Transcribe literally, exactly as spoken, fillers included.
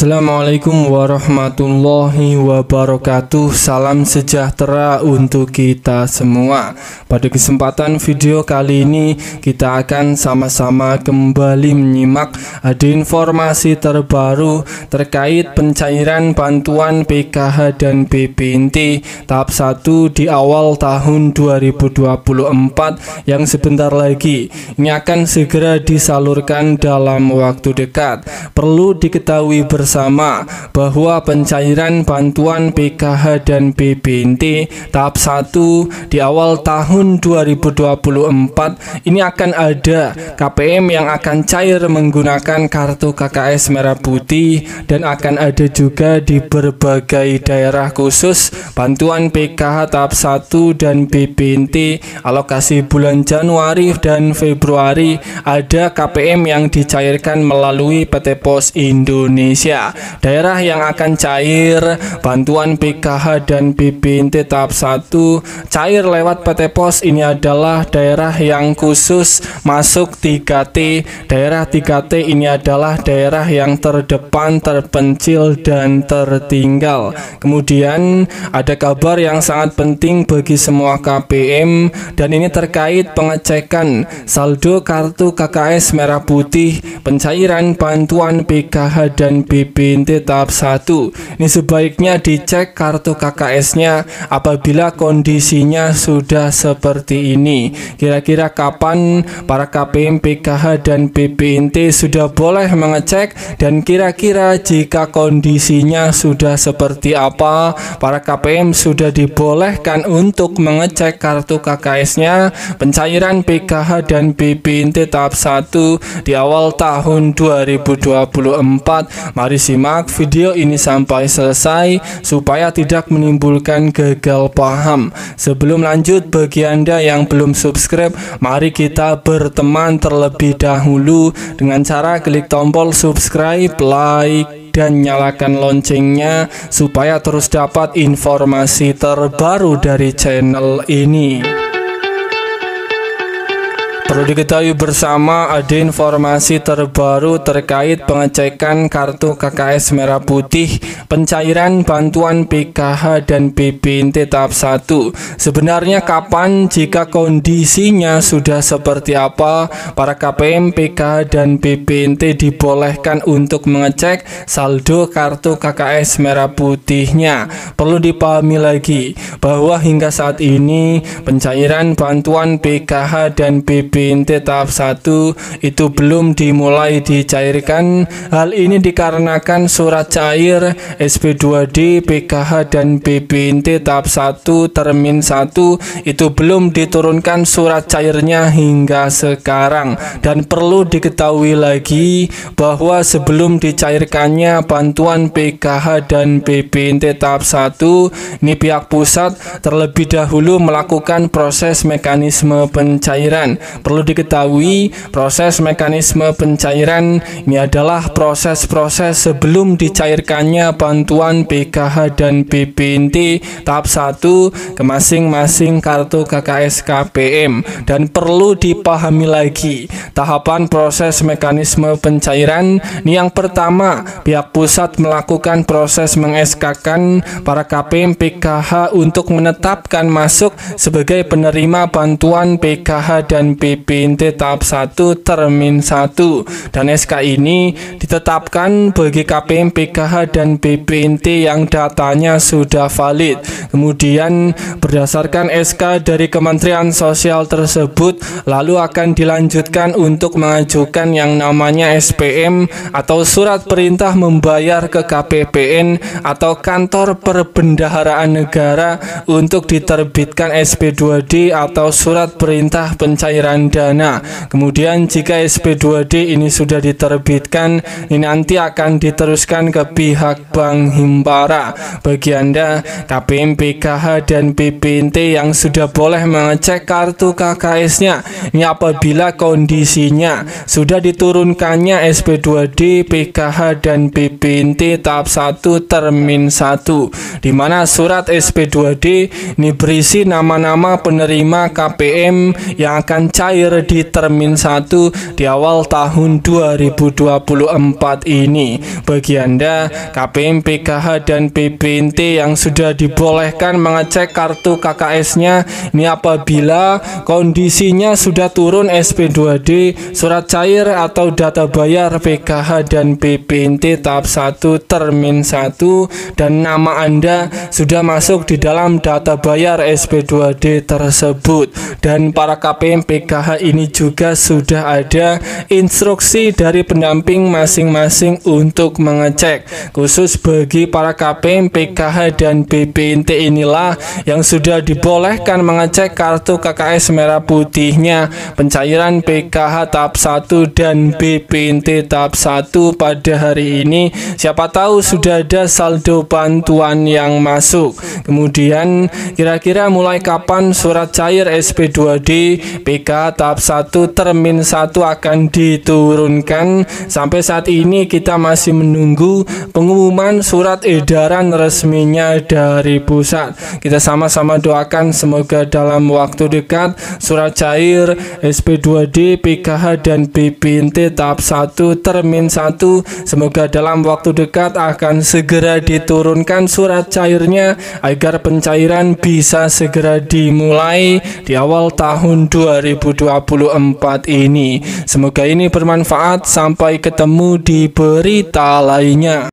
Assalamualaikum warahmatullahi wabarakatuh. Salam sejahtera untuk kita semua. Pada kesempatan video kali ini kita akan sama-sama kembali menyimak ada informasi terbaru terkait pencairan bantuan P K H dan B P N T tahap satu di awal tahun dua ribu dua puluh empat yang sebentar lagi ini akan segera disalurkan dalam waktu dekat. Perlu diketahui bersama bahwa pencairan bantuan P K H dan B P N T tahap satu di awal tahun dua ribu dua puluh empat ini akan ada K P M yang akan cair menggunakan kartu K K S merah putih, dan akan ada juga di berbagai daerah khusus bantuan P K H tahap satu dan B P N T alokasi bulan Januari dan Februari ada K P M yang dicairkan melalui P T Pos Indonesia. Daerah yang akan cair bantuan P K H dan B P N T tahap satu cair lewat P T Pos ini adalah daerah yang khusus masuk tiga T. Daerah tiga T ini adalah daerah yang terdepan, terpencil, dan tertinggal. Kemudian ada kabar yang sangat penting bagi semua K P M, dan ini terkait pengecekan saldo kartu K K S merah putih pencairan bantuan P K H dan B P N T tahap satu. Ini sebaiknya dicek kartu K K S-nya apabila kondisinya sudah seperti ini. Kira-kira kapan para K P M P K H dan B P N T sudah boleh mengecek, dan kira-kira jika kondisinya sudah seperti apa para K P M sudah dibolehkan untuk mengecek kartu K K S-nya pencairan P K H dan B P N T tahap satu di awal tahun dua ribu dua puluh empat. Mari simak video ini sampai selesai supaya tidak menimbulkan gagal paham. Sebelum lanjut, bagi Anda yang belum subscribe, mari kita berteman terlebih dahulu dengan cara klik tombol subscribe, like, dan nyalakan loncengnya supaya terus dapat informasi terbaru dari channel ini. Perlu diketahui bersama ada informasi terbaru terkait pengecekan kartu K K S merah putih pencairan bantuan P K H dan B P N T tahap satu. Sebenarnya kapan, jika kondisinya sudah seperti apa para K P M P K H dan B P N T dibolehkan untuk mengecek saldo kartu K K S merah putihnya. Perlu dipahami lagi bahwa hingga saat ini pencairan bantuan P K H dan B P N T tahap satu itu belum dimulai dicairkan. Hal ini dikarenakan surat cair S P dua D P K H dan B P N T tahap satu termin satu itu belum diturunkan surat cairnya hingga sekarang. Dan perlu diketahui lagi bahwa sebelum dicairkannya bantuan P K H dan B P N T tahap satu, ini pihak pusat terlebih dahulu melakukan proses mekanisme pencairan. Perlu diketahui proses mekanisme pencairan ini adalah proses-proses sebelum dicairkannya bantuan P K H dan B P N T tahap satu ke masing-masing kartu K K S K P M. Dan perlu dipahami lagi tahapan proses mekanisme pencairan. Ini yang pertama, pihak pusat melakukan proses meng-S K-kan para K P M P K H untuk menetapkan masuk sebagai penerima bantuan P K H dan B P N T tahap satu termin satu, dan S K ini ditetapkan bagi K P M P K H dan B P N T yang datanya sudah valid. Kemudian berdasarkan S K dari Kementerian Sosial tersebut lalu akan dilanjutkan untuk mengajukan yang namanya S P M atau surat perintah membayar ke K P P N atau kantor perbendaharaan negara untuk diterbitkan S P dua D atau surat perintah pencairan dana. Kemudian jika S P dua D ini sudah diterbitkan, ini nanti akan diteruskan ke pihak Bank Himpara. Bagi Anda K P M P K H dan B P N T yang sudah boleh mengecek kartu K K S-nya, ini apabila kondisinya sudah diturunkannya S P dua D, P K H dan B P N T tahap satu termin satu, di mana surat S P dua D ini berisi nama-nama penerima K P M yang akan cair cair di Termin satu di awal tahun dua ribu dua puluh empat ini. Bagi Anda K P M, P K H, dan P P N T yang sudah dibolehkan mengecek kartu K K S-nya, ini apabila kondisinya sudah turun S P dua D, surat cair atau data bayar P K H dan P P N T tahap satu Termin satu, dan nama Anda sudah masuk di dalam data bayar S P dua D tersebut. Dan para K P M P K H ini juga sudah ada instruksi dari pendamping masing-masing untuk mengecek. Khusus bagi para K P M P K H dan P P N T inilah yang sudah dibolehkan mengecek kartu K K S merah putihnya pencairan P K H tahap satu dan P P N T tahap satu pada hari ini. Siapa tahu sudah ada saldo bantuan yang masuk. Kemudian kira-kira mulai kapan surat cair S P dua D P K H tahap satu Termin satu akan diturunkan? Sampai saat ini kita masih menunggu pengumuman surat edaran resminya dari pusat. Kita sama-sama doakan semoga dalam waktu dekat surat cair S P dua D P K H dan P P N T tahap satu Termin satu semoga dalam waktu dekat akan segera diturunkan surat cairnya agar pencairan bisa segera dimulai di awal tahun dua ribu dua puluh empat ini. Semoga ini bermanfaat. Sampai ketemu di berita lainnya.